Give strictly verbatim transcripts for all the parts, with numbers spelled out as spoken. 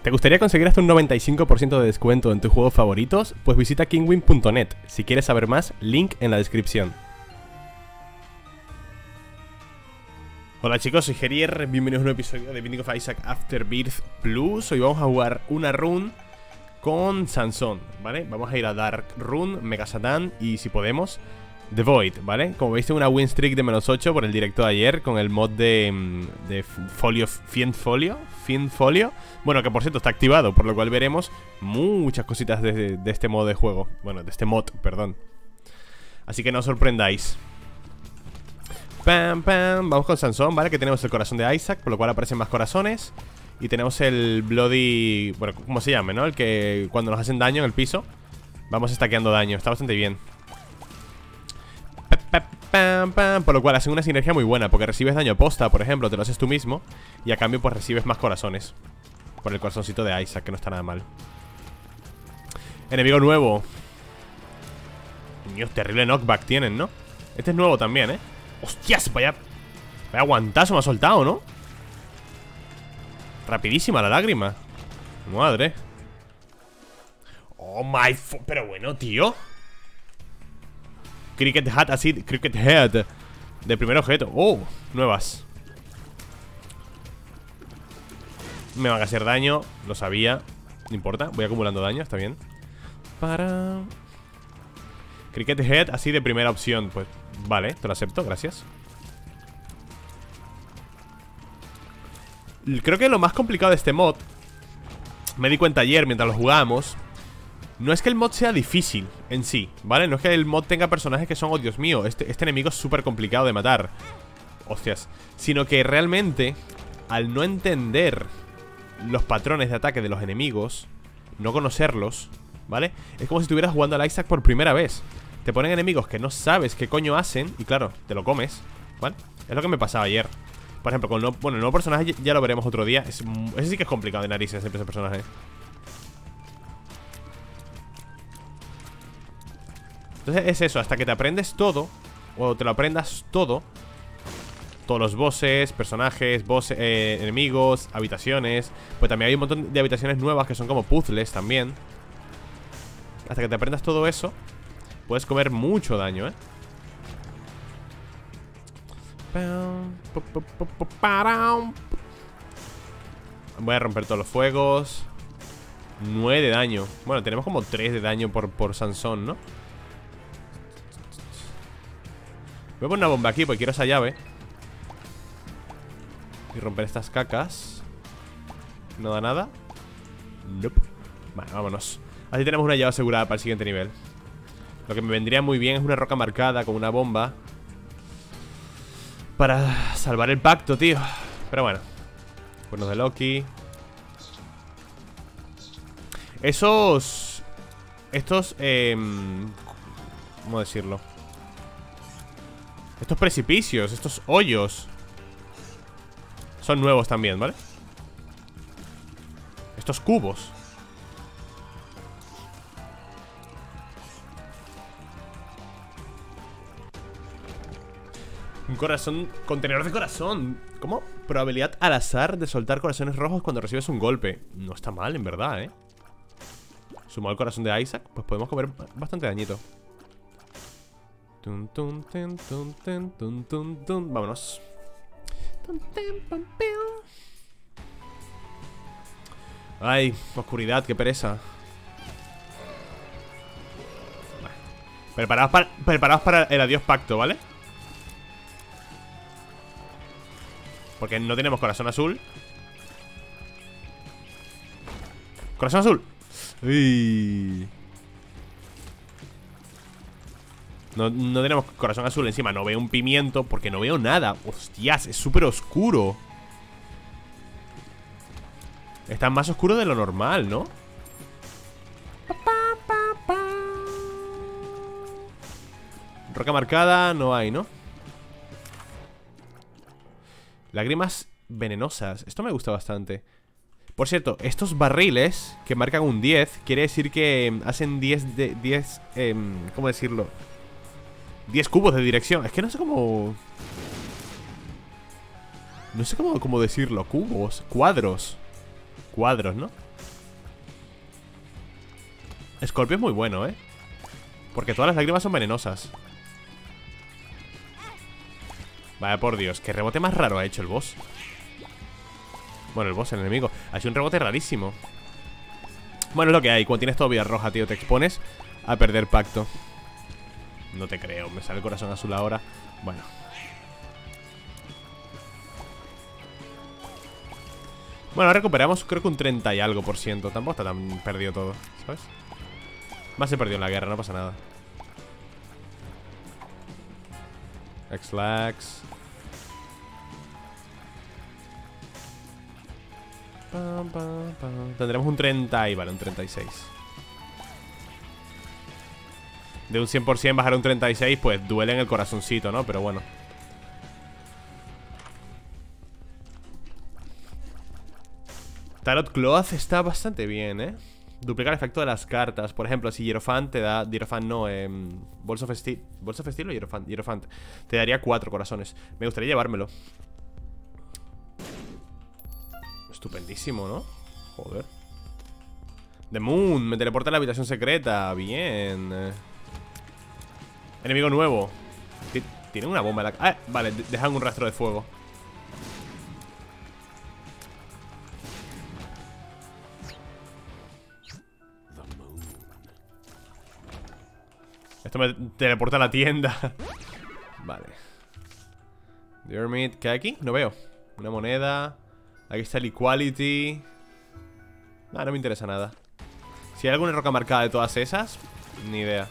¿Te gustaría conseguir hasta un noventa y cinco por ciento de descuento en tus juegos favoritos? Pues visita kingwin punto net. Si quieres saber más, link en la descripción. Hola chicos, soy Gerier, bienvenidos a un nuevo episodio de Binding of Isaac Afterbirth Plus. Hoy vamos a jugar una run con Sansón, ¿vale? Vamos a ir a Dark Rune, Mega Satan y, si podemos, The Void, ¿vale? Como veis, tengo una win streak de menos ocho por el directo de ayer con el mod de, de Folio, Fiend Folio, Fiend Folio. Bueno, que por cierto está activado, por lo cual veremos muchas cositas de, de este modo de juego. Bueno, de este mod, perdón. Así que no os sorprendáis. Pam, pam, vamos con Sansón, ¿vale? Que tenemos el corazón de Isaac, por lo cual aparecen más corazones. Y tenemos el Bloody... Bueno, ¿cómo se llama, no? El que cuando nos hacen daño en el piso vamos stackeando daño, está bastante bien. Pam, pam, por lo cual hacen una sinergia muy buena, porque recibes daño posta, por ejemplo, te lo haces tú mismo. Y a cambio pues recibes más corazones por el corazoncito de Isaac, que no está nada mal. Enemigo nuevo. Dios, terrible knockback tienen, ¿no? Este es nuevo también, ¿eh? ¡Hostias! Vaya, vaya guantazo me ha soltado, ¿no? Rapidísima la lágrima. Madre. Oh my fo... Pero bueno, tío. Cricket Hat, así, Cricket Head de primer objeto. Oh, nuevas. Me van a hacer daño, lo sabía. No importa, voy acumulando daño, está bien. Para... Cricket Head, así de primera opción. Pues vale, te lo acepto, gracias. Creo que lo más complicado de este mod, me di cuenta ayer mientras lo jugábamos, no es que el mod sea difícil en sí, ¿vale? No es que el mod tenga personajes que son, oh Dios mío, este, este enemigo es súper complicado de matar, hostias, sino que realmente, al no entender los patrones de ataque de los enemigos, no conocerlos, ¿vale? Es como si estuvieras jugando al Isaac por primera vez. Te ponen enemigos que no sabes qué coño hacen y claro, te lo comes, ¿vale? Es lo que me pasaba ayer. Por ejemplo, con el nuevo, bueno, el nuevo personaje ya lo veremos otro día. Es, ese sí que es complicado de narices, ese personaje. Entonces es eso, hasta que te aprendes todo, o te lo aprendas todo, todos los bosses, personajes, bosses, eh, enemigos, habitaciones. Pues también hay un montón de habitaciones nuevas que son como puzzles también. Hasta que te aprendas todo eso, puedes comer mucho daño, ¿eh? Voy a romper todos los fuegos. nueve de daño. Bueno, tenemos como tres de daño por, por Sansón, ¿no? Voy a poner una bomba aquí porque quiero esa llave y romper estas cacas. No da nada. Nope. Vale, vámonos. Así tenemos una llave asegurada para el siguiente nivel. Lo que me vendría muy bien es una roca marcada con una bomba para salvar el pacto, tío. Pero bueno, cuernos de Loki. Esos... Estos... Eh, ¿Cómo decirlo? Estos precipicios, estos hoyos son nuevos también, ¿vale? Estos cubos. Un corazón, contenedor de corazón. ¿Cómo? Probabilidad al azar de soltar corazones rojos cuando recibes un golpe. No está mal, en verdad, ¿eh? Sumado al corazón de Isaac, pues podemos comer bastante dañito. Tun, tun, tun, tun, tun, tun, tun, tun. Vámonos. Ay, oscuridad, qué pereza. Vale. Preparaos para, preparaos para el adiós pacto, ¿vale? Porque no tenemos corazón azul. Corazón azul. Uy. No, no tenemos corazón azul encima. No veo un pimiento porque no veo nada. Hostias, es súper oscuro. Está más oscuro de lo normal, ¿no? Roca marcada no hay, ¿no? Lágrimas venenosas. Esto me gusta bastante. Por cierto, estos barriles que marcan un diez, quiere decir que hacen diez de diez, eh, ¿cómo decirlo? diez cubos de dirección. Es que no sé cómo... No sé cómo, cómo decirlo. Cubos, cuadros. Cuadros, ¿no? Scorpio es muy bueno, ¿eh? Porque todas las lágrimas son venenosas. Vaya por Dios, qué rebote más raro ha hecho el boss. Bueno, el boss, el enemigo. Ha hecho un rebote rarísimo. Bueno, es lo que hay. Cuando tienes todo vida roja, tío, te expones a perder pacto. No te creo, me sale el corazón azul ahora. Bueno. Bueno, recuperamos creo que un treinta y algo por ciento. Tampoco está tan perdido todo, ¿sabes? Más se perdió en la guerra, no pasa nada. X-Lax. Pam, pam, pam. Tendremos un treinta y vale, un treinta y seis. De un cien por cien bajar a un treinta y seis, pues duele en el corazoncito, ¿no? Pero bueno. Tarot Cloth está bastante bien, ¿eh? Duplicar el efecto de las cartas. Por ejemplo, si Hierophant te da... Hierophant no, eh... Bolso Festil... ¿Bolso Festil o Hierophant? Hierophant. Te daría cuatro corazones. Me gustaría llevármelo. Estupendísimo, ¿no? Joder. The Moon, me teleporta a la habitación secreta. Bien. Enemigo nuevo. Tienen una bomba en la... Ah, vale, dejan un rastro de fuego. Esto me teleporta a la tienda. Vale. The Hermit, ¿qué hay aquí? No veo. Una moneda. Aquí está el Equality. Ah, no me interesa nada. Si hay alguna roca marcada de todas esas, ni idea.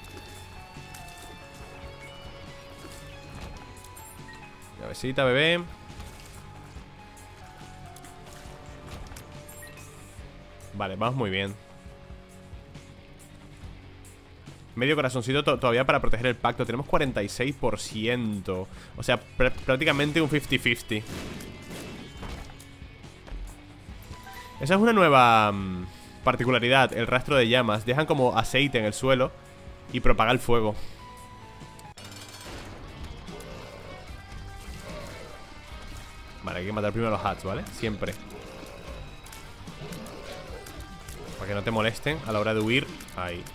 Llavecita, bebé. Vale, vamos muy bien. Medio corazoncito to todavía para proteger el pacto. Tenemos cuarenta y seis por ciento. O sea, pr prácticamente un cincuenta cincuenta. Esa es una nueva um, particularidad. El rastro de llamas. Dejan como aceite en el suelo y propaga el fuego. Vale, hay que matar primero a los hats, ¿vale? Siempre. Para que no te molesten a la hora de huir. Ahí.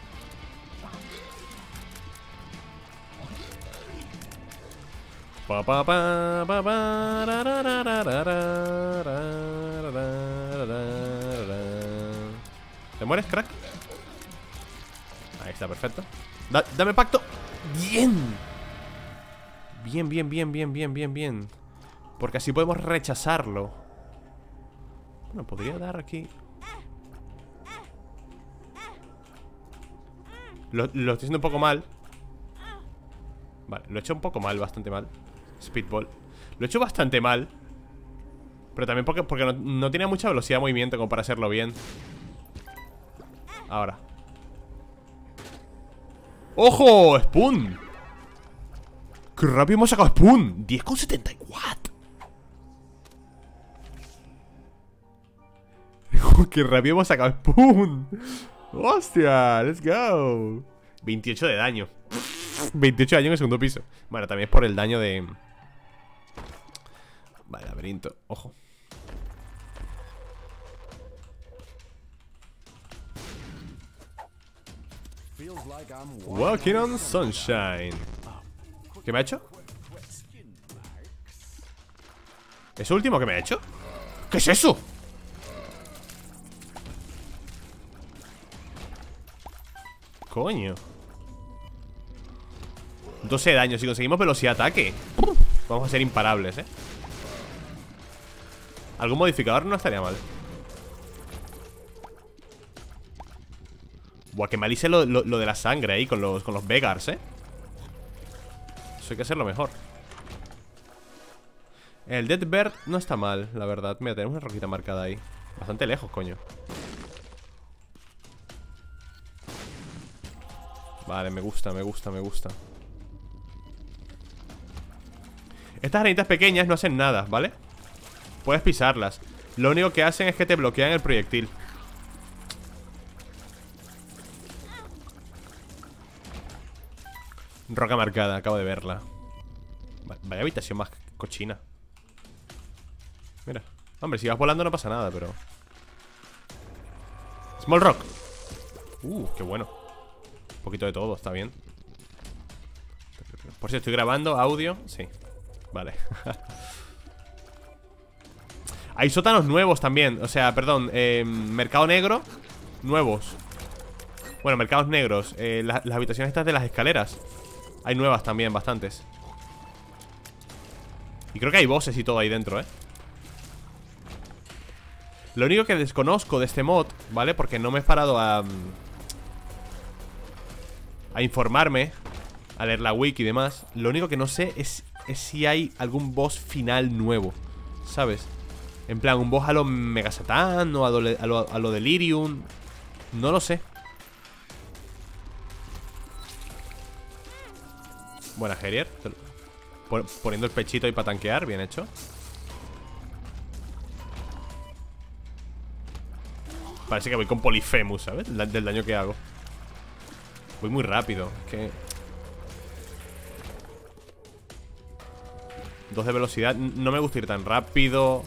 Pa, pa, pa, pa, pa, ra, ra, ra, ra, ra, ra, ra, ra, ra. ¿Te mueres, crack? Ahí está, perfecto. Da, ¡Dame pacto! ¡Bien! Bien, bien, bien, bien, bien, bien, bien. Porque así podemos rechazarlo. Bueno, podría dar aquí. Lo, lo estoy haciendo un poco mal. Vale, lo he hecho un poco mal, bastante mal. Speedball. Lo he hecho bastante mal. Pero también porque, porque no, no tiene mucha velocidad de movimiento como para hacerlo bien. Ahora. ¡Ojo! ¡Spoon! ¡Qué rápido hemos sacado Spoon! diez con setenta y cuatro. ¡Qué rápido hemos sacado Spoon! ¡Hostia! ¡Let's go! veintiocho de daño. veintiocho de daño en el segundo piso. Bueno, también es por el daño de... Vale, laberinto. Ojo. Walking on Sunshine. ¿Qué me ha hecho? ¿Eso último que me ha hecho? ¿Qué es eso? Coño. doce de daño. Si conseguimos velocidad de ataque, vamos a ser imparables, ¿eh? Algún modificador no estaría mal. Buah, que mal hice lo, lo, lo de la sangre ahí con los, con los Vegars, ¿eh? Eso hay que hacerlo mejor. El Dead Bird no está mal, la verdad. Mira, tenemos una roquita marcada ahí. Bastante lejos, coño. Vale, me gusta, me gusta, me gusta. Estas arenitas pequeñas no hacen nada, ¿vale? Puedes pisarlas. Lo único que hacen es que te bloquean el proyectil. Roca marcada, acabo de verla. Vaya habitación más cochina. Mira. Hombre, si vas volando no pasa nada, pero... Small Rock. Uh, qué bueno. Un poquito de todo, está bien. Por si estoy grabando audio. Sí, vale. Hay sótanos nuevos también. O sea, perdón, eh, mercado negro. Nuevos. Bueno, mercados negros, eh, la, las habitaciones estas de las escaleras. Hay nuevas también, bastantes. Y creo que hay bosses y todo ahí dentro, eh. Lo único que desconozco de este mod, ¿vale? Porque no me he parado a A informarme, a leer la wiki y demás. Lo único que no sé es, es si hay algún boss final nuevo, ¿sabes? En plan, un boss a lo Mega Satan o a lo, a lo, a lo Delirium. No lo sé. Buena, Herier. Poniendo el pechito ahí para tanquear, bien hecho. Parece que voy con Polyphemus, ¿sabes? Del daño que hago. Voy muy rápido. Es que... Dos de velocidad. No me gusta ir tan rápido.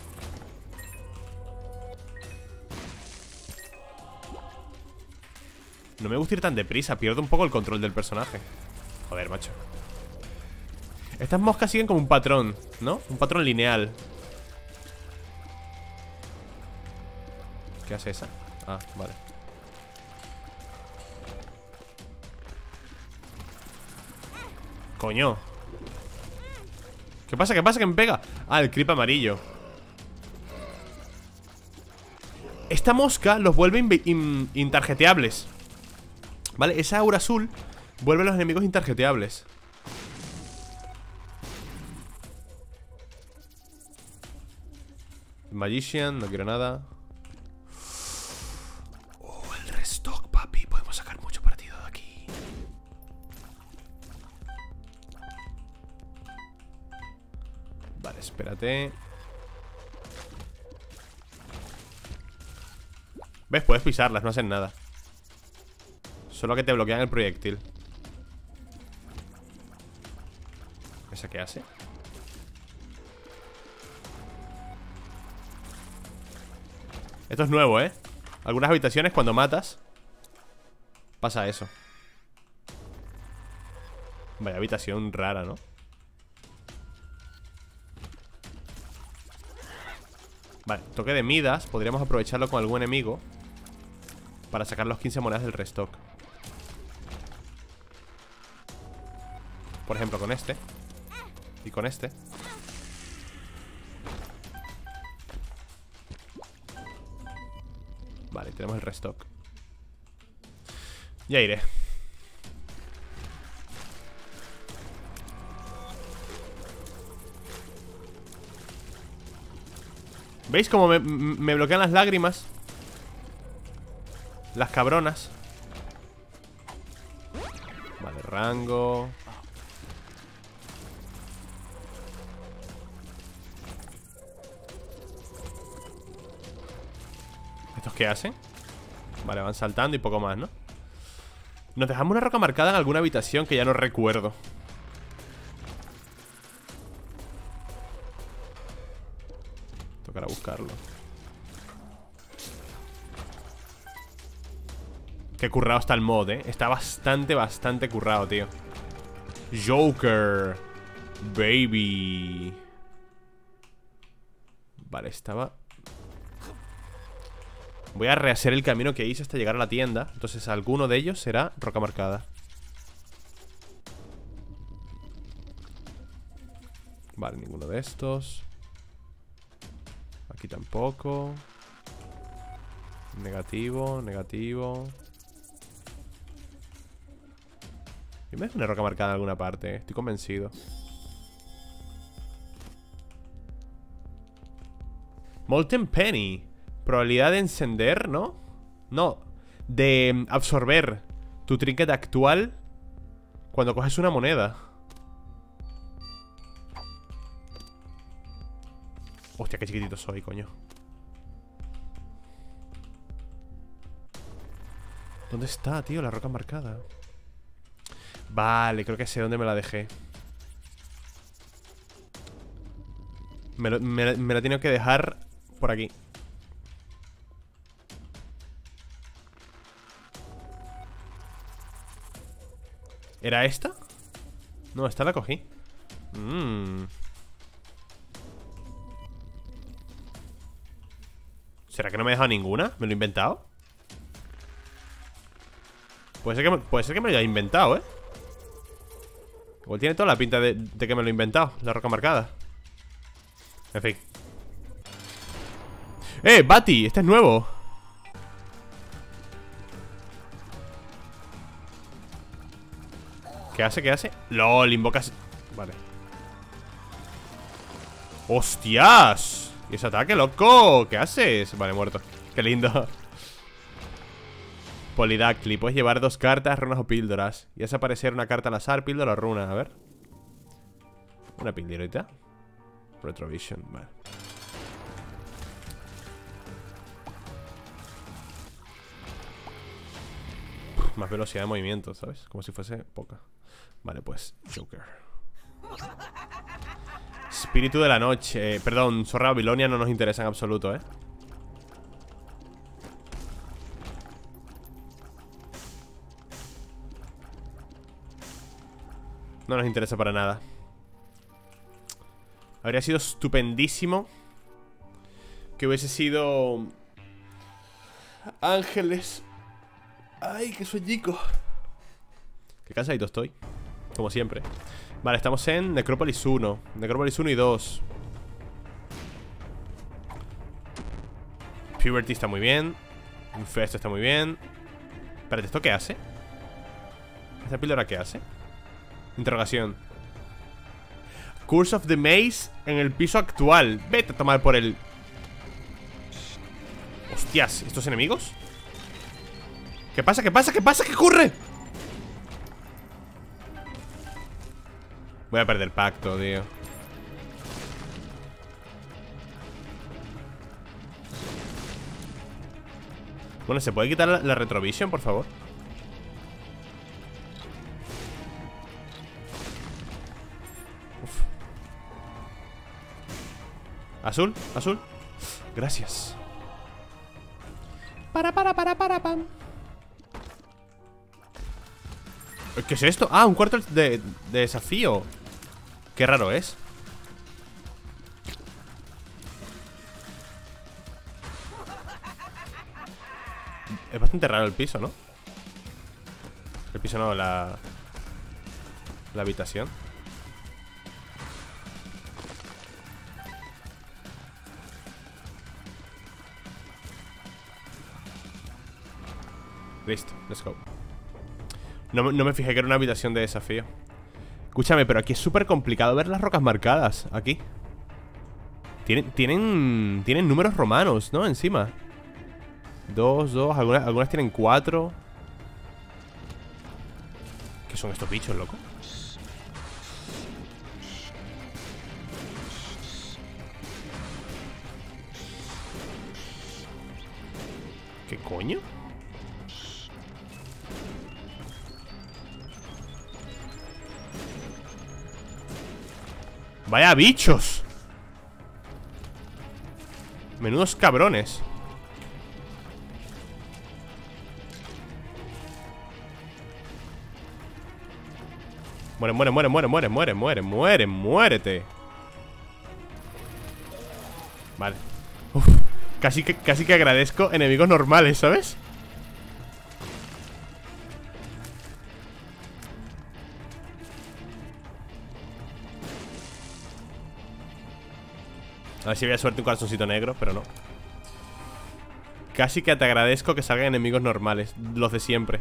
No me gusta ir tan deprisa. Pierdo un poco el control del personaje. Joder, macho. Estas moscas siguen como un patrón, ¿no? Un patrón lineal. ¿Qué hace esa? Ah, vale. Coño. ¿Qué pasa? ¿Qué pasa? ¿Que me pega? Ah, el creep amarillo. Esta mosca los vuelve in in intarjeteables. ¿Vale? Esa aura azul vuelve a los enemigos intarjeteables. Magician, no quiero nada. Oh, el restock, papi. Podemos sacar mucho partido de aquí. Vale, espérate. ¿Ves? Puedes pisarlas, no hacen nada. Solo que te bloquean el proyectil. ¿Esa qué hace? Esto es nuevo, ¿eh? Algunas habitaciones cuando matas pasa eso. Vaya habitación rara, ¿no? Vale, toque de Midas. Podríamos aprovecharlo con algún enemigo para sacar los quince monedas del restock. Por ejemplo, con este. Y con este. Vale, tenemos el restock. Ya iré. ¿Veis cómo me, me bloquean las lágrimas? Las cabronas. Vale, rango. ¿Estos qué hacen? Vale, van saltando y poco más, ¿no? Nos dejamos una roca marcada en alguna habitación que ya no recuerdo. Tocará buscarlo. Qué currado está el mod, ¿eh? Está bastante, bastante currado, tío. Joker. Baby. Vale, estaba... Voy a rehacer el camino que hice hasta llegar a la tienda. Entonces alguno de ellos será roca marcada. Vale, ninguno de estos. Aquí tampoco. Negativo, negativo. Yo me dejo una roca marcada en alguna parte, estoy convencido. Molten Penny. Probabilidad de encender, ¿no? No, de absorber tu trinket actual cuando coges una moneda. Hostia, qué chiquitito soy, coño. ¿Dónde está, tío, la roca marcada? Vale, creo que sé dónde me la dejé. Me, lo, me, me la he tenido que dejar por aquí. ¿Era esta? No, esta la cogí. Mmm. ¿Será que no me he dejado ninguna? ¿Me lo he inventado? Puede ser que me, puede ser que me lo haya inventado, ¿eh? Igual tiene toda la pinta de, de que me lo he inventado. La roca marcada. En fin. ¡Eh, Bati! Este es nuevo. ¿Qué hace? ¿Qué hace? ¡Lol! Invocas... Vale. ¡Hostias! ¿Y ese ataque, loco? ¿Qué haces? Vale, muerto. Qué lindo. Polidactyl. Puedes llevar dos cartas, runas o píldoras. Y hace aparecer una carta al azar, píldora o runa. A ver. Una píldorita. Retrovision. Vale. Uf, más velocidad de movimiento, ¿sabes? Como si fuese poca. Vale, pues Joker. Espíritu de la noche. eh, Perdón, Zorra Babilonia no nos interesa en absoluto, ¿eh? No nos interesa para nada. Habría sido estupendísimo que hubiese sido Ángeles. Ay, qué sueñico. Qué cansadito estoy. Como siempre. Vale, estamos en Necrópolis uno. Necrópolis uno y dos. Puberty está muy bien. Infest está muy bien. Espérate, ¿esto qué hace? ¿Esta píldora qué hace? Interrogación. Curse of the Maze en el piso actual. Vete a tomar por el... Hostias, ¿estos enemigos? ¿Qué pasa? ¿Qué pasa? ¿Qué pasa? ¿Qué ocurre? Voy a perder pacto, tío. Bueno, ¿se puede quitar la, la retrovision, por favor? Uf. Azul, azul. Gracias. Para, para, para, para, pam. ¿Qué es esto? Ah, un cuarto de, de desafío. Qué raro es. Es bastante raro el piso, ¿no? El piso no, la... La habitación. Listo, let's go. No, no me fijé que era una habitación de desafío. Escúchame, pero aquí es súper complicado ver las rocas marcadas. Aquí Tienen, tienen, tienen números romanos, ¿no? Encima. Dos, dos, algunas, algunas tienen cuatro. ¿Qué son estos bichos, loco? ¿Qué coño? ¡Vaya bichos! Menudos cabrones. Muere, muere, muere, muere, muere, muere, muere, muere, muérete. Vale. Uf, casi que, casi que agradezco enemigos normales, ¿sabes? A ver si había suerte un corazoncito negro, pero no. Casi que te agradezco que salgan enemigos normales, los de siempre.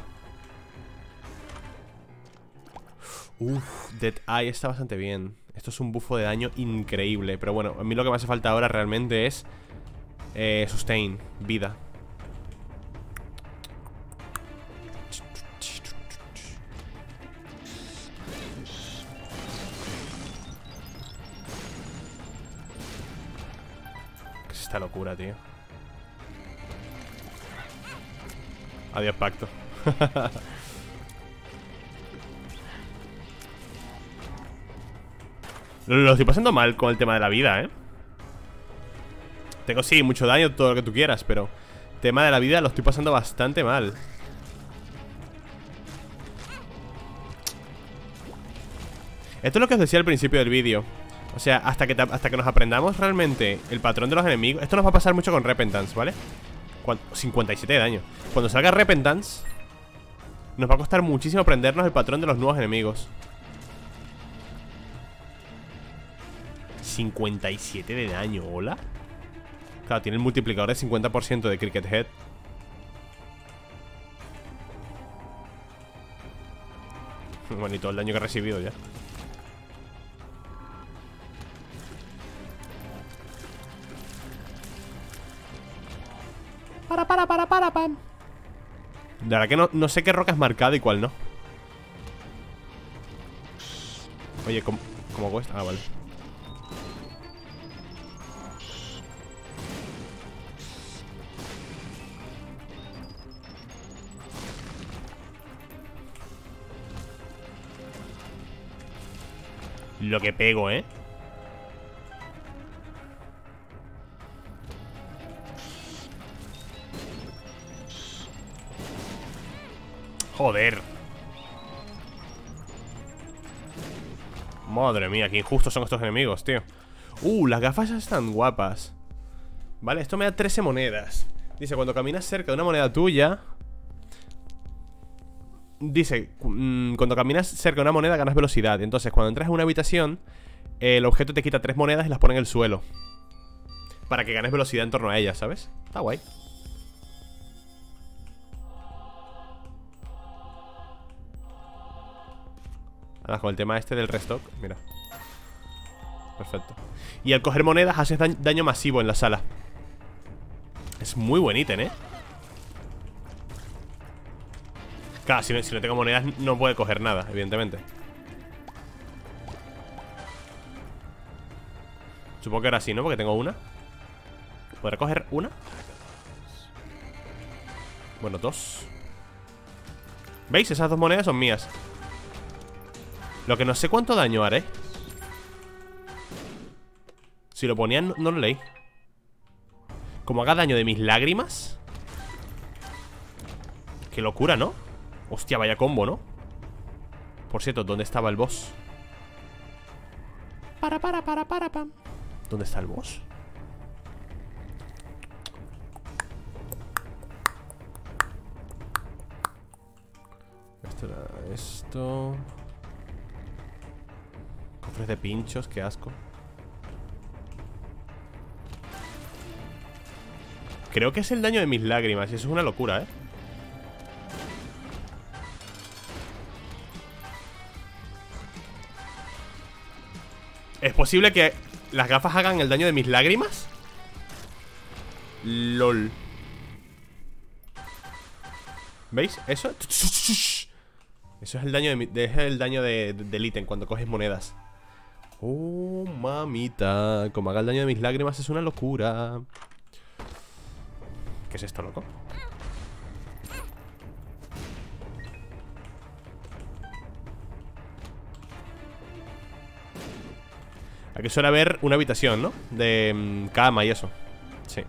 Uff, Dead Eye está bastante bien. Esto es un bufo de daño increíble. Pero bueno, a mí lo que me hace falta ahora realmente es eh, Sustain, vida. ¿Qué es esta locura, tío? Adiós, pacto. Lo estoy pasando mal con el tema de la vida, ¿eh? Tengo, sí, mucho daño, todo lo que tú quieras, pero tema de la vida lo estoy pasando bastante mal. Esto es lo que os decía al principio del vídeo. O sea, hasta que, hasta que nos aprendamos realmente el patrón de los enemigos. Esto nos va a pasar mucho con Repentance, ¿vale? cincuenta y siete de daño. Cuando salga Repentance, nos va a costar muchísimo aprendernos el patrón de los nuevos enemigos. cincuenta y siete de daño, ¿hola? Claro, tiene el multiplicador de cincuenta por ciento de Cricket Head. Bueno, y todo el daño que ha recibido ya. Para, para, para, para, pam. De verdad que no, no sé qué roca es marcada y cuál no. Oye, ¿cómo, cómo cuesta? Ah, vale. Lo que pego, ¿eh? Joder. Madre mía, qué injustos son estos enemigos, tío. Uh, las gafas están guapas. Vale, esto me da trece monedas. Dice, cuando caminas cerca de una moneda tuya... Dice, mmm, cuando caminas cerca de una moneda ganas velocidad. Entonces, cuando entras en una habitación, el objeto te quita tres monedas y las pone en el suelo, para que ganes velocidad en torno a ella, ¿sabes? Está guay. Ahora, con el tema este del restock, mira. Perfecto. Y al coger monedas haces da daño masivo en la sala. Es muy buen ítem, ¿eh? Claro, si no, si no tengo monedas no puedo coger nada, evidentemente. Supongo que ahora sí, ¿no? Porque tengo una. ¿Podré coger una? Bueno, dos. ¿Veis? Esas dos monedas son mías. Lo que no sé cuánto daño haré. Si lo ponían, no, no lo leí. Como haga daño de mis lágrimas. Qué locura, ¿no? Hostia, vaya combo, ¿no? Por cierto, ¿dónde estaba el boss? Para, para, para, para, pam. ¿Dónde está el boss? Esto era esto. Cofres de pinchos, qué asco. Creo que es el daño de mis lágrimas y eso es una locura, ¿eh? ¿Es posible que las gafas hagan el daño de mis lágrimas? LOL. ¿Veis? Eso Eso es el daño de mi, es el daño de, de, del ítem cuando coges monedas. Oh, mamita. Como haga el daño de mis lágrimas es una locura. ¿Qué es esto, loco? Aquí suele haber una habitación, ¿no? De um, cama y eso. Sí.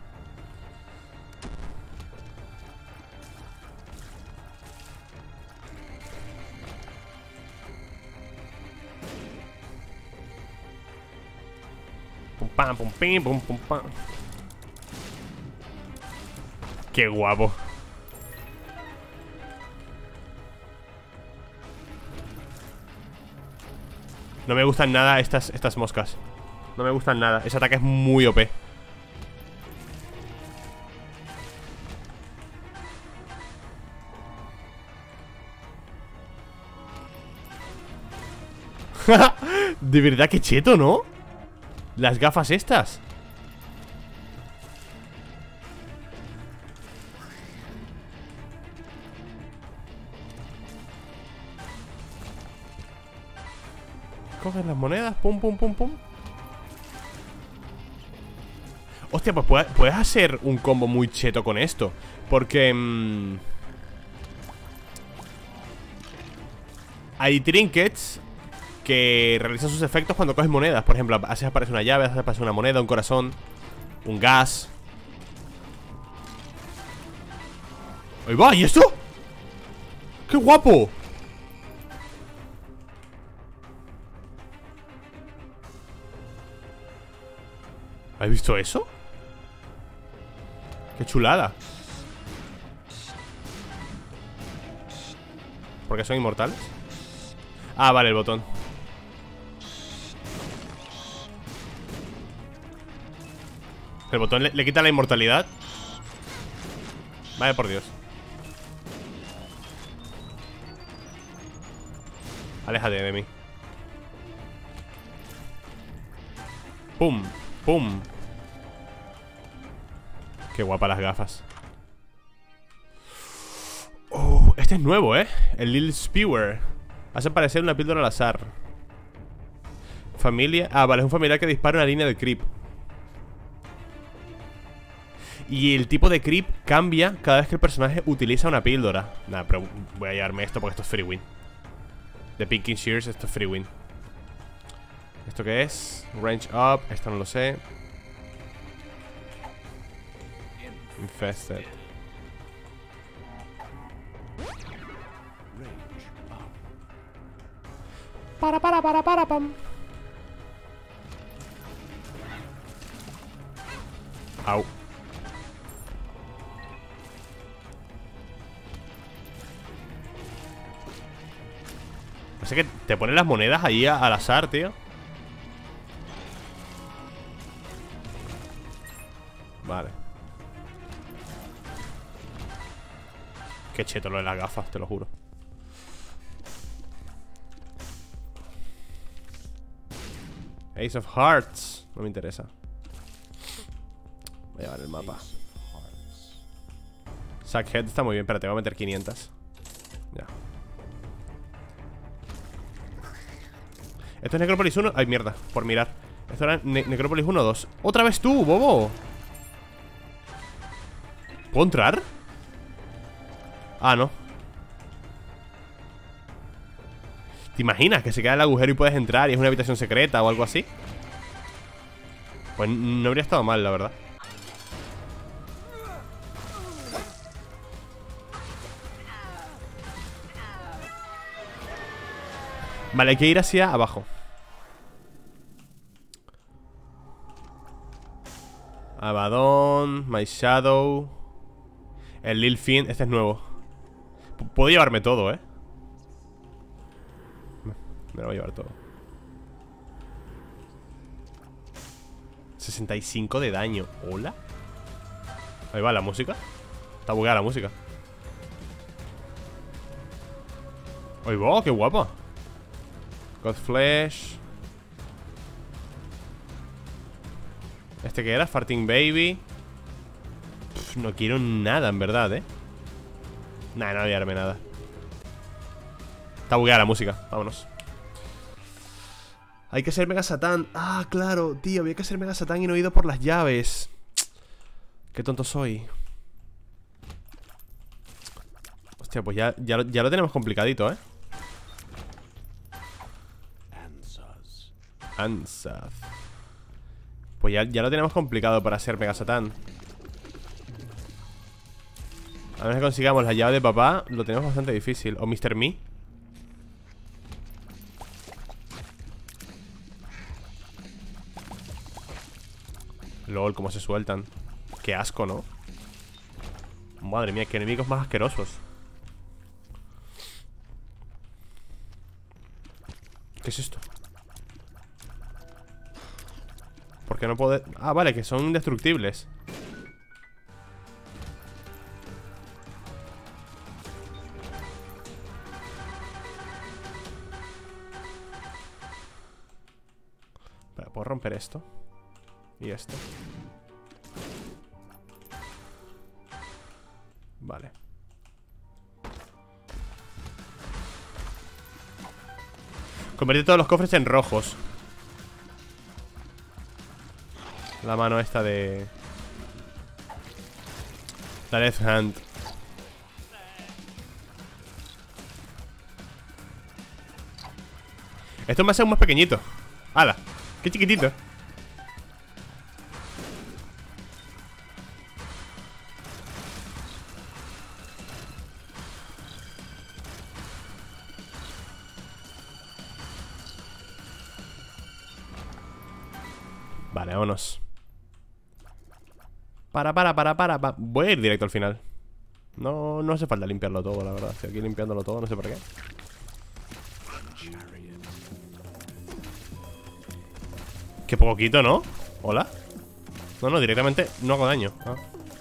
Pum pam, pum pim, pum pum pam. Qué guapo. No me gustan nada estas, estas moscas. No me gustan nada. Ese ataque es muy O P. De verdad que cheto, ¿no? Las gafas estas. Coges las monedas, pum, pum, pum, pum. Hostia, pues puedes, puedes hacer un combo muy cheto con esto. Porque mmm, hay trinkets que realizan sus efectos cuando coges monedas. Por ejemplo, así aparece una llave, así aparece una moneda, un corazón, un gas. ¡Ahí va! ¿Y esto? ¡Qué guapo! ¿Has visto eso? ¡Qué chulada! ¿Por qué son inmortales? Ah, vale, el botón. El botón le, le quita la inmortalidad. Vale, por Dios. Aléjate de mí. Pum, pum. Qué guapa las gafas. Oh, este es nuevo, ¿eh? El Lil Spewer. Hace parecer una píldora al azar. Familia. Ah, vale, es un familiar que dispara una línea de creep. Y el tipo de creep cambia cada vez que el personaje utiliza una píldora. Nada, pero voy a llevarme esto porque esto es free win. De Pinky Shears, esto es free win. ¿Esto qué es? Range up, esto no lo sé. Infested. Para, para, para, para, pam. Au. Parece que te ponen las monedas ahí a, al azar, tío. Vale. Qué cheto lo de las gafas, te lo juro. Ace of Hearts. No me interesa. Voy a llevar el mapa. Sackhead está muy bien. Espérate, voy a meter quinientas. Ya. Esto es Necrópolis uno. Ay, mierda, por mirar. Esto era ne Necrópolis uno o dos. ¡Otra vez tú, bobo! ¿Puedo entrar? Ah, no. ¿Te imaginas que se queda el agujero y puedes entrar y es una habitación secreta o algo así? Pues no habría estado mal, la verdad. Vale, hay que ir hacia abajo. Abaddon, My Shadow, el Lil Fiend, este es nuevo. P Puedo llevarme todo, eh. Me lo voy a llevar todo. sesenta y cinco de daño. ¿Hola? Ahí va la música. Está bugueada la música. Ahí va, qué guapa. Godflesh. ¿Este qué era? Farting Baby. Pff, no quiero nada, en verdad, eh. Nah, no voy a darme nada. Está bugueada la música, vámonos. Hay que ser Mega Satán. Ah, claro, tío, había que ser Mega Satán y no he ido por las llaves. Qué tonto soy. Hostia, pues ya, ya, lo, ya lo tenemos complicadito, eh. Ansath. Pues ya, ya lo tenemos complicado para ser Mega Satán. A menos que consigamos la llave de papá, lo tenemos bastante difícil. O mister Me. LOL, cómo se sueltan. Qué asco, ¿no? Madre mía, qué enemigos más asquerosos. ¿Qué es esto? ¿Por qué no puedo...? Ah, vale, que son indestructibles. Vale, puedo romper esto. Y esto. Vale. Convierte todos los cofres en rojos. La mano esta de... La left hand. Esto me hace un más pequeñito. ¡Hala! ¡Qué chiquitito! Vale, vámonos. Para, para, para, para, para. Voy a ir directo al final. No, no hace falta limpiarlo todo, la verdad. Estoy aquí limpiándolo todo, no sé por qué. Qué poquito, ¿no? ¿Hola? No, no, directamente no hago daño. Ah.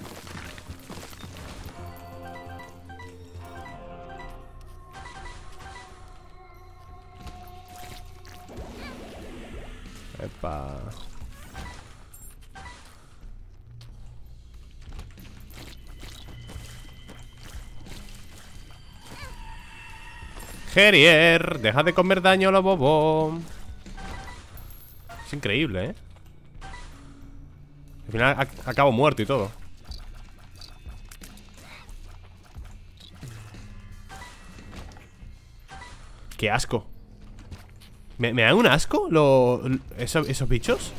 Epa. Gerier, deja de comer daño a lo bobo. Es increíble, ¿eh? Al final ac acabo muerto y todo. Qué asco. ¿Me, me dan un asco lo, esos, esos bichos?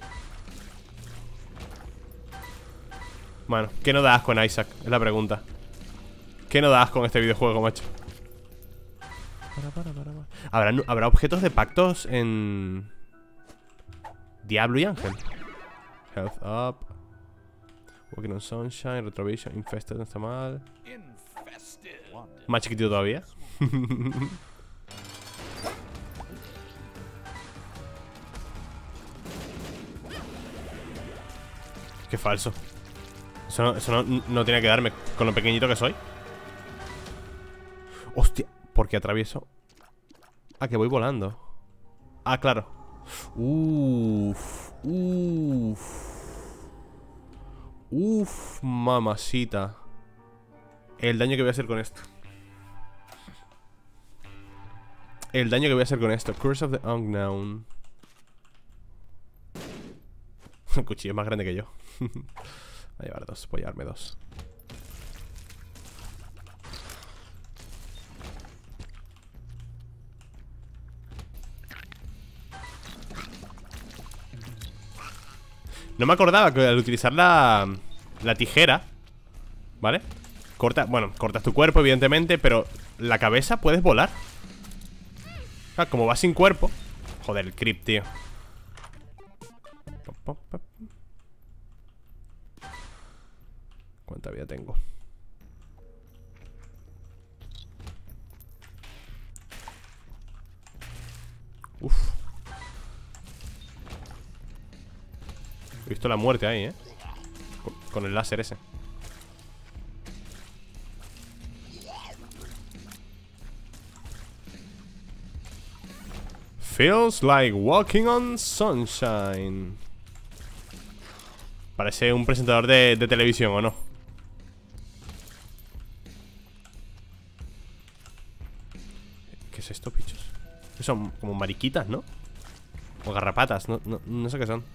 Bueno, ¿qué no da asco en Isaac? Es la pregunta. ¿Qué no da asco en este videojuego, macho? Para, para, para, para. ¿Habrá, ¿Habrá objetos de pactos en Diablo y Ángel? Health up. Walking on Sunshine, Retrovision, Infested, no está mal. Más chiquitito todavía. Qué falso. Eso, no, eso no, no tiene que darme con lo pequeñito que soy. Hostia, ¿por qué atravieso? Ah, que voy volando. Ah, claro. Uff, uff. Uff, mamacita. El daño que voy a hacer con esto. El daño que voy a hacer con esto. Curse of the Unknown. El cuchillo es más grande que yo. Voy a llevar dos, voy a llevarme dos. No me acordaba que al utilizar la, la tijera, ¿vale? Corta, bueno, cortas tu cuerpo, evidentemente, pero la cabeza puedes volar. Ah, como va sin cuerpo. Joder, el creep, tío. ¿Cuánta vida tengo? Uf. He visto la muerte ahí, ¿eh? Con, con el láser ese. Feels like walking on sunshine. Parece un presentador de, de televisión, ¿o no? ¿Qué es esto, bichos? Son como mariquitas, ¿no? O garrapatas, no, no, no sé qué son.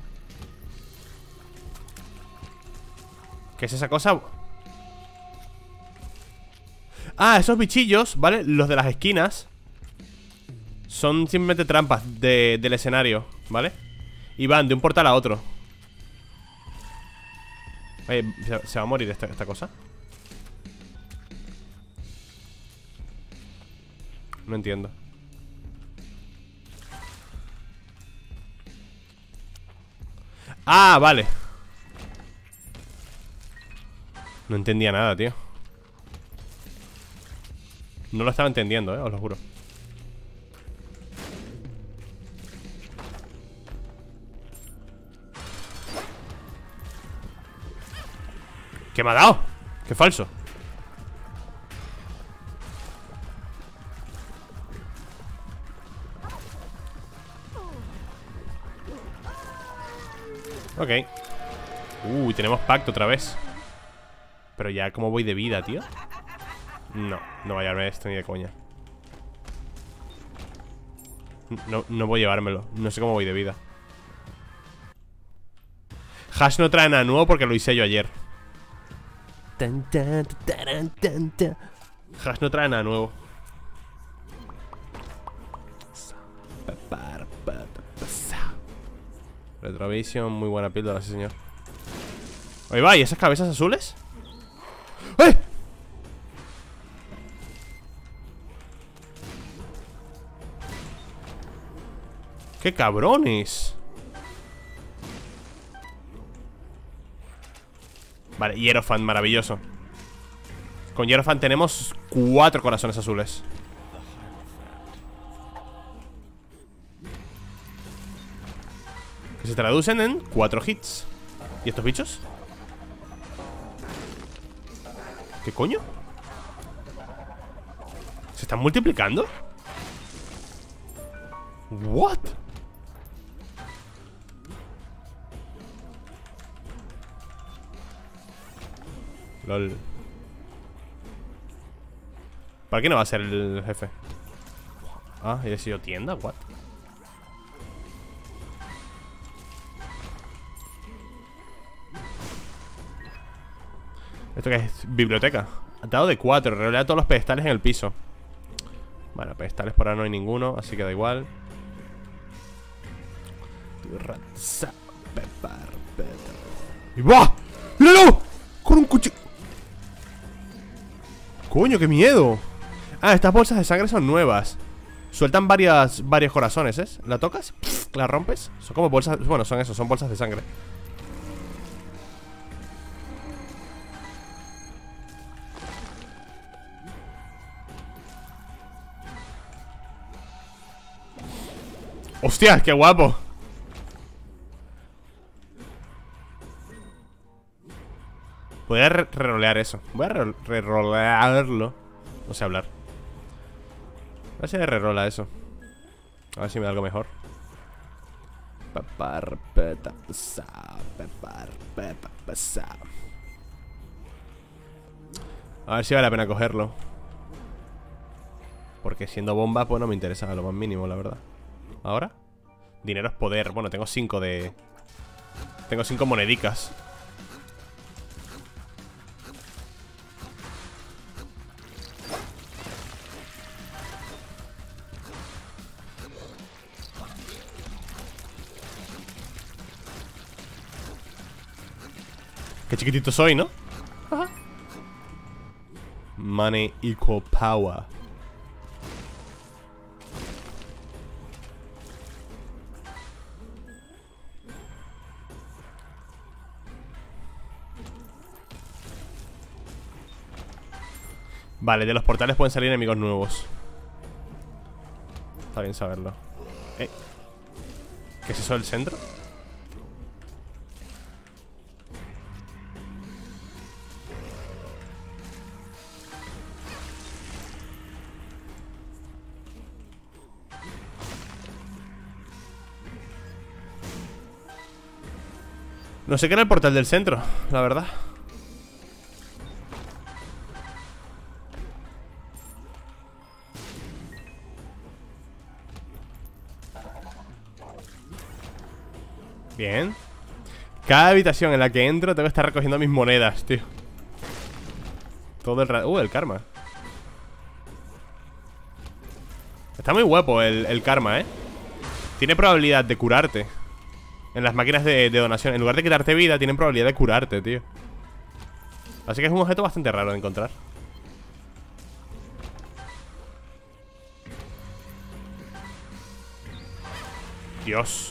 ¿Qué es esa cosa? Ah, esos bichillos, ¿vale? Los de las esquinas son simplemente trampas de, del escenario, ¿vale? Y van de un portal a otro. Oye, ¿se, se va a morir esta, esta cosa? No entiendo. Ah, vale. No entendía nada, tío. No lo estaba entendiendo, eh, os lo juro. ¿Qué me ha dado? Qué falso. Ok. Uy, tenemos pacto otra vez. Pero ya, ¿cómo voy de vida, tío? No, no voy a llevarme esto ni de coña. No, no voy a llevármelo. No sé cómo voy de vida. Hash no trae nada nuevo porque lo hice yo ayer. Hash no trae nada nuevo. Retrovision, muy buena píldora, sí señor. Oye, va, ¿y esas cabezas azules? ¡Eh! ¡Qué cabrones! Vale, Hierophant, maravilloso. Con Hierophant tenemos cuatro corazones azules. Que se traducen en cuatro hits. ¿Y estos bichos? ¿Qué coño? ¿Se están multiplicando? ¿What? Lol. ¿Para qué no va a ser el jefe? Ah, ¿he sido tienda? ¿What? ¿Esto qué es? Biblioteca. Atado de cuatro, relea todos los pedestales en el piso. Bueno, pedestales por ahora no hay ninguno, así que da igual. ¡Y va! ¡Míralo! ¡Con un cuchillo! ¡Coño, qué miedo! Ah, estas bolsas de sangre son nuevas. Sueltan varias, varios corazones, ¿eh? ¿La tocas? ¿La rompes? Son como bolsas... Bueno, son eso, son bolsas de sangre. ¡Hostia, qué guapo! Podría re-rolear eso. Voy a re-rolearlo. No sé hablar. A ver si re-rola eso. A ver si me da algo mejor. A ver si vale la pena cogerlo. Porque siendo bomba, pues no me interesa lo más mínimo, la verdad. ¿Ahora? Dinero es poder. Bueno, tengo cinco de... Tengo cinco monedicas. Qué chiquitito soy, ¿no? Ajá. Money equal power. Vale, de los portales pueden salir enemigos nuevos. Está bien saberlo. ¿Eh? ¿Qué es eso del centro? No sé qué era el portal del centro, la verdad. Bien. Cada habitación en la que entro tengo que estar recogiendo mis monedas, tío. Todo el rato. Uh, el karma. Está muy guapo el, el karma, eh. Tiene probabilidad de curarte. En las máquinas de, de donación. En lugar de quitarte vida, tienen probabilidad de curarte, tío. Así que es un objeto bastante raro de encontrar. Dios.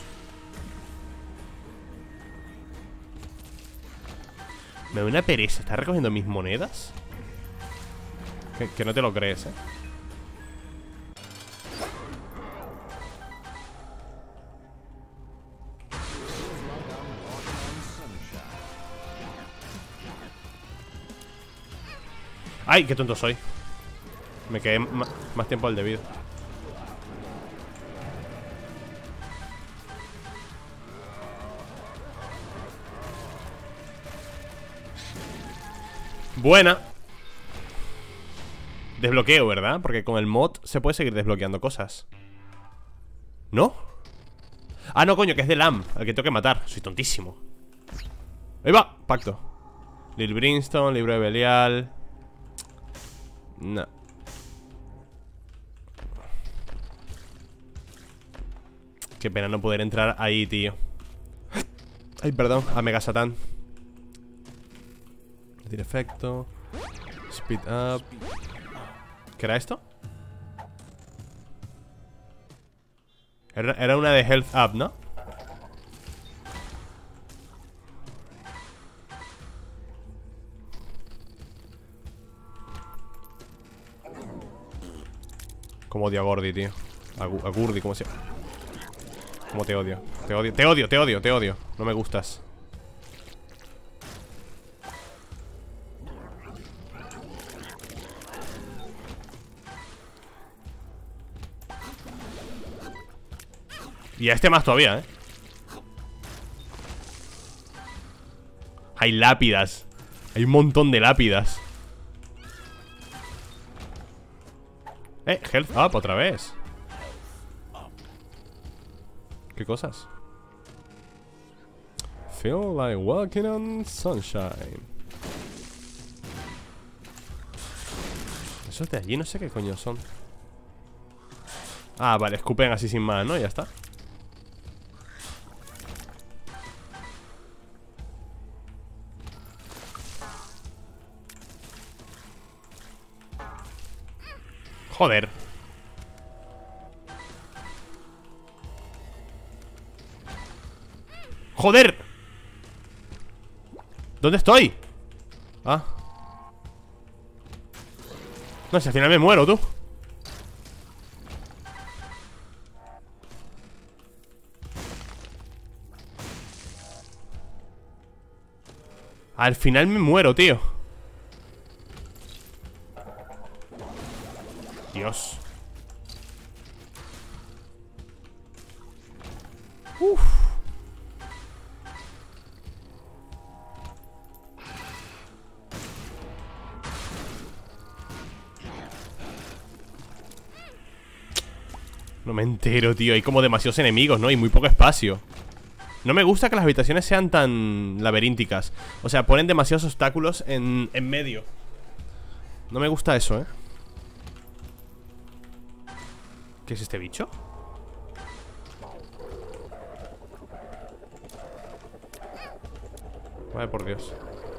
Me da una pereza. ¿Estás recogiendo mis monedas? Que, que no te lo crees, eh. ¡Ay, qué tonto soy! Me quedé más tiempo del debido. Buena. Desbloqueo, ¿verdad? Porque con el mod se puede seguir desbloqueando cosas. ¿No? Ah, no, coño, que es de Lam, al que tengo que matar. Soy tontísimo. Ahí va, pacto. Lil Brimstone, libro de Belial. No. Qué pena no poder entrar ahí, tío. Ay, perdón, a Mega Satán. Tiene efecto. Speed up. ¿Qué era esto? Era, era una de health up, ¿no? Como odio a Gordy, tío. A, a Gurdy, como se... Como te odio. Te odio, te odio, te odio, te odio. No me gustas. Y a este más todavía, ¿eh? Hay lápidas. Hay un montón de lápidas. Eh, health up otra vez. ¿Qué cosas? Feel like walking on sunshine. Esos de allí no sé qué coño son. Ah, vale, escupen así sin más, ¿no? Ya está. Joder. ¡Joder! ¿Dónde estoy? Ah. No sé, al final me muero, tú. Al final me muero, tío. Dios. Uf. No me entero, tío. Hay como demasiados enemigos, ¿no? Y muy poco espacio. No me gusta que las habitaciones sean tan laberínticas. O sea, ponen demasiados obstáculos en, en medio. No me gusta eso, ¿eh? ¿Qué es este bicho? Vale, por Dios.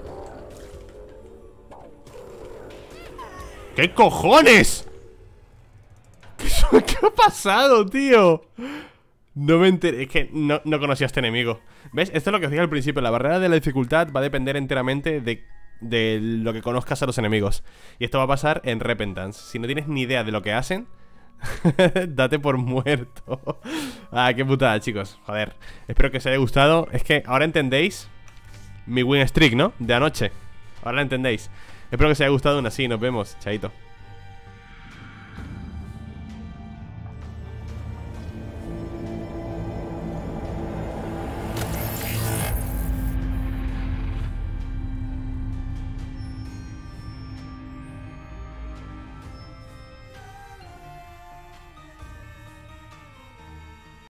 ¿Qué cojones? ¿Qué, ¿Qué ha pasado, tío? No me enteré. Es que no, no conocía a este enemigo. ¿Ves? Esto es lo que os dije al principio. La barrera de la dificultad va a depender enteramente de, de lo que conozcas a los enemigos. Y esto va a pasar en Repentance. Si no tienes ni idea de lo que hacen, date por muerto. Ah, qué putada, chicos. Joder. Espero que os haya gustado. Es que ahora entendéis mi win streak, ¿no? De anoche. Ahora lo entendéis. Espero que os haya gustado aún así. Nos vemos. Chaito.